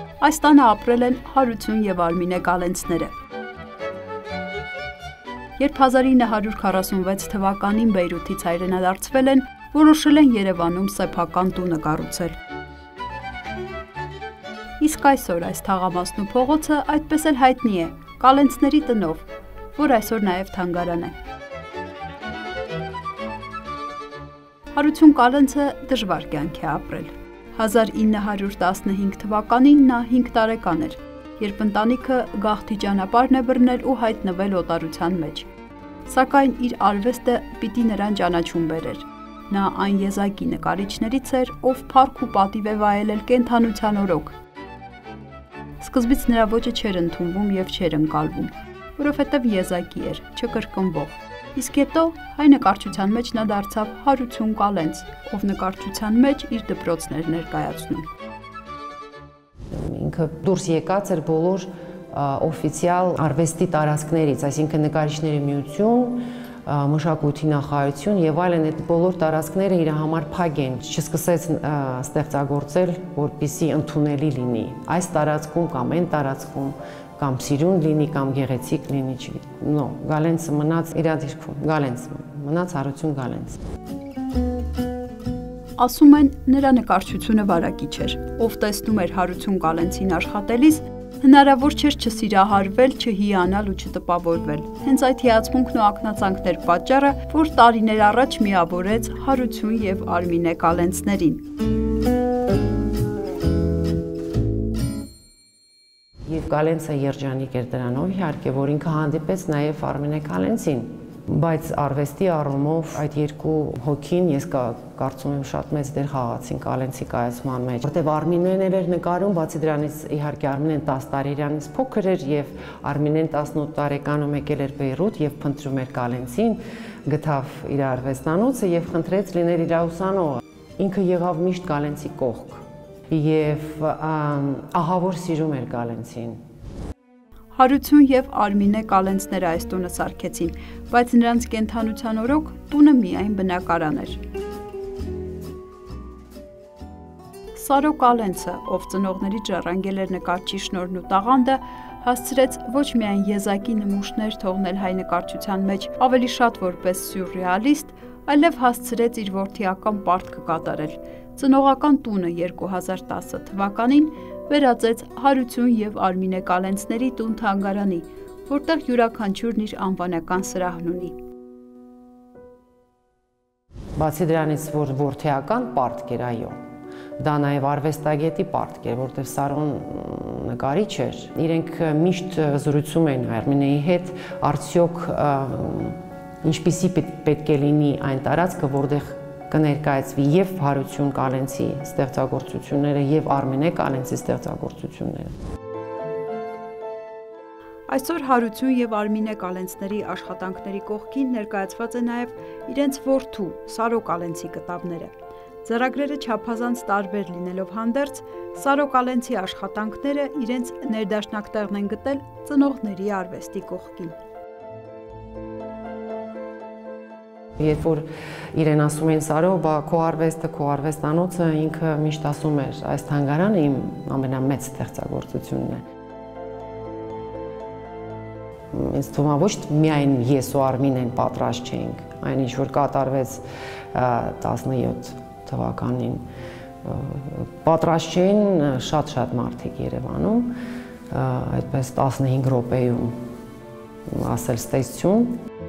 Այս տանը ապրել են Հարություն և Արմինե Գալենցները։ Երբ 1946 թվականին Բեյրութից հայրենադարձվել են, որոշել են Երևանում սեփական տունը կառուցել։ Իսկ այսօր այս թաղամասն ու փողոցը այդպես էլ հայտնի է Կալենցների տնով, որ այսօր նաև թանգարան է։ Հարություն Կալենցը դժվար կյանք է ապրել։ 1915 թվականին նա 5 տարեկան էր, երբ ընտանիքը գաղթի ճանապարհն է բռնել ու հայտնվել օտարության մեջ։ Սակայն իր արվեստը պիտի նրան ճանաչում բերեր։ Նա այն եզակի նկարիչներից էր, ով փառք ու պատիվ է վայելել կենդանության օրոք։ Սկզբից նրա ոճը չէր ընդունվում և չէր ընկալվում, որովհետև եզակի էր, չկրկնվող։ Իսկ հետո հայ նկարչության մեջ նա դարձավ Հարություն Կալենց, ով նկարչության մեջ իր դպրոցն էր ներկայացնում։ Ինքը դուրս եկած էր բոլոր օֆիցիալ արվեստի տարածքներից, այսինքն նկարիչների միություն, մշակույթի նախարարություն եւ այլն, այդ բոլոր տարածքները իր համար փակ են, չսկսեց ստեղծագործել, որպեսզի ընդունելի լինի։ Այս տարածքում կամ այն տարածքում կամ սիրուն լինի, կամ գեղեցիկ լինի, no, Գալենցը մնաց իր դիրքում, Գալենցը մնաց Հարություն Գալենց։ Ասում են, նրա նկարչությունը վարակիչ էր, ով տեսնում էր Հարություն Կալենցին աշխատելիս, հնարավոր չէր չսիրահարվել, չհիանալ ու չտպավորվել։ Հենց այդ հիացմունքն ու ակնածանքն էր պատճառը, որ տարիներ առաջ միավորեց Հարություն և Արմինե Կալենցներին։ Եվ Կալենցը երջանիկ էր դրանով, իհարկե, որ ինքը հանդիպեց նաև Արմինե Կալենցին, բայց արվեստի առումով այդ երկու հոգին ես կարծում եմ շատ մեծ դեր խաղացին Կալենցի կայացման մեջ, որտեղ Արմինեն էր նկարում, բացի դրանից իհարկե Արմինեն 10 տարի իրանից փոքր էր եւ Արմինեն 18 տարեկանում եկել էր Բեյրութ եւ փնտրում էր Կալենցին, գտավ իր արվեստանոցը եւ խնդրեց լինել իր ուսանողը։ Ինքը եղավ միշտ Կալենցի կողք եւ ահավոր սիրում էր Կալենցին։ Հարություն և Արմինե Կալենցները այս տունը սարքեցին, բայց նրանց կենդանության օրոք տունը միայն բնակարան էր։ Սարո Կալենցը, ով ծնողների ժառանգել էր նկարչի շնորհն ու տաղանդը, հասցրեց ոչ միայն եզակի նմուշներ թողնել հայ նկարչության մեջ ավելի շատ որպես սյուրռեալիստ, այլև հասցրեց իր որդիական պարտքը կատարել։ Ծնողական տունը 2010 թվականին վերածեց Հարություն և Արմինե Կալենցների տուն-թանգարանի, որտեղ յուրաքանչյուրն իր անվանական սրահն ունի։ Բացի դրանից, որ որդեական պարտք էր, այո, դա նաև արվեստագետի պարտք էր, որտեղ Սարոն նկարիչ էր, իրենք միշտ զրուցում էին Արմինեի հետ, արդյոք ինչպիսի պետք է լինի այն տարածքը, որտեղ կներկայացվի և Հարություն Կալենցի ստեղծագործությունները և Արմինե Կալենցի ստեղծագործությունները։ Այսօր Հարություն և Արմինե Կալենցների աշխատանքների կողքին ներկայացված է նաև իրենց որդու Սարո Կալենցի կտավները։ Ձեռագրերը չափազանց տարբեր լինելով հանդերձ, Սարո Կալենցի աշխատանքները իրենց ներդաշնակտեղն են գտել ծնողների արվեստի կողքին։ Երբ որ իրեն ասում էին Սարո, բա քո արվեստը, քո արվեստանոցը, ինքը միշտ ասում էր, այս թանգարանը իմ ամենամեծ ստեղծագործությունն է։ Ինձ թվում է ոչ միայն ես ու Արմինեն պատրաստ չէինք, այն ինչ որ կատարվեց 17 թվականին, պատրաստ չէին շատ մարդիկ Երևանում, այդպես 15 րոպեում ասել ստեսություն։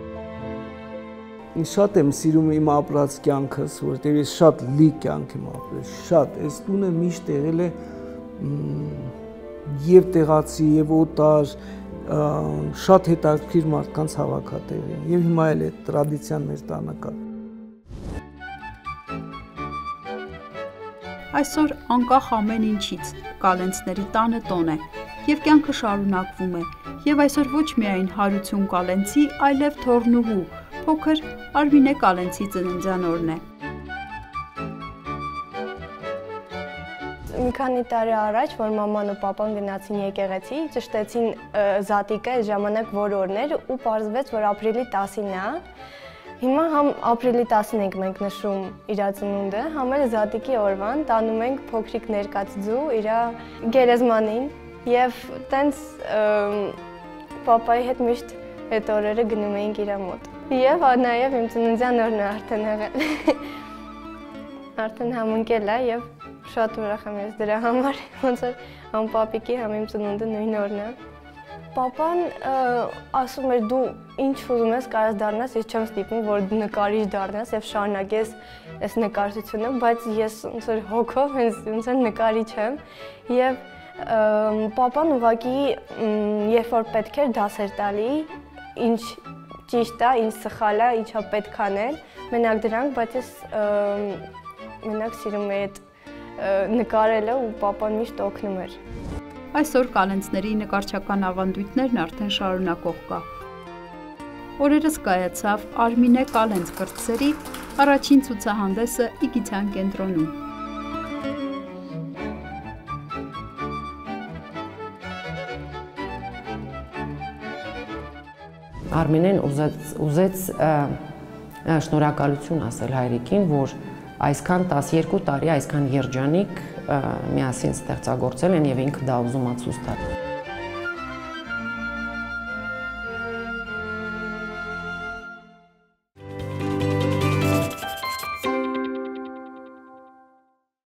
Ինձ շատ եմ սիրում իմ ապրած կյանքս, որտեղ ես շատ լի կյանք եմ ապրել, շատ, այս տունը միշտ եղել է և տեղացի, և օտար, շատ հետաքրքիր մարդկանց հավաքատեղ է, և հիմա էլ այդ տրադիցիան մեր տանը կա։ Այսօր անկախ ամեն ինչից Կալենցների տանը տոն է, և կյանքը շարունակվում է, և այսօր ոչ միայն Հարություն Կալենցի, այլև թոռնուհու, փոքր Արմինե Կալենցի ծննդյան օրն է։ Մի քանի տարի առաջ, որ մաման ու պապան գնացին եկեղեցի, ճշտեցին զատիկը, այս ժամանակ որ օրն էր ու պարզվեց, որ ապրիլի 10-ին է, Հիմա համ ապրիլի 10-ին ենք մենք նշում իր ծնունդը, համ էլ Զատիկի օրվան տանում ենք փոքրիկ ներկայացու իր գերեզմանին եւ տենց պապայի հետ միշտ այդ օրերը գնում էինք իր մոտ։ Եվ նաեւ իմ ծննդյան օրն է արդեն եղել։ Արդեն համընկել է եւ շատ ուրախ եմ ես դրա համար, ոնց որ համ պապիկի, համ իմ ծնունդը նույն օրն է։ Պապան ասում էր դու ինչ ուզում ես կարաս դառնաս, ես չեմ ստիպում որ դու նկարիչ դառնաս եւ շարունակես այս նկարչությունը, բայց ես ոնց որ հոգով ոնց որ նկարիչ եմ եւ պապան ուղղակի երբ որ պետք էր դասեր տալի, ինչ ճիշտ է, ինչ սխալ է, ինչա պետք անել, մենակ դրանք, բայց ես մենակ սիրում եմ այդ նկարելը ու պապան միշտ օգնում էր։ Այսօր Կալենցների նկարչական ավանդույթներն արդեն շարունակող կա։ Օրերս կայացավ Արմինե Կալենց կրտսերի առաջին ցուցահանդեսը Իգիթյան կենտրոնում։ Արմինեն ուզեց շնորհակալություն ասել հայրիկին, որ այսքան 12 տարի այսքան երջանիկ միասին ստեղծագործել են եւ ինքը դա ուզում է ցույց տալ։